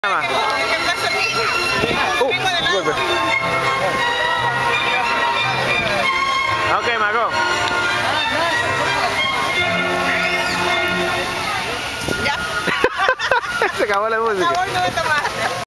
Ok, Mago. Ya. Se acabó la música. Por favor, no me tomaste.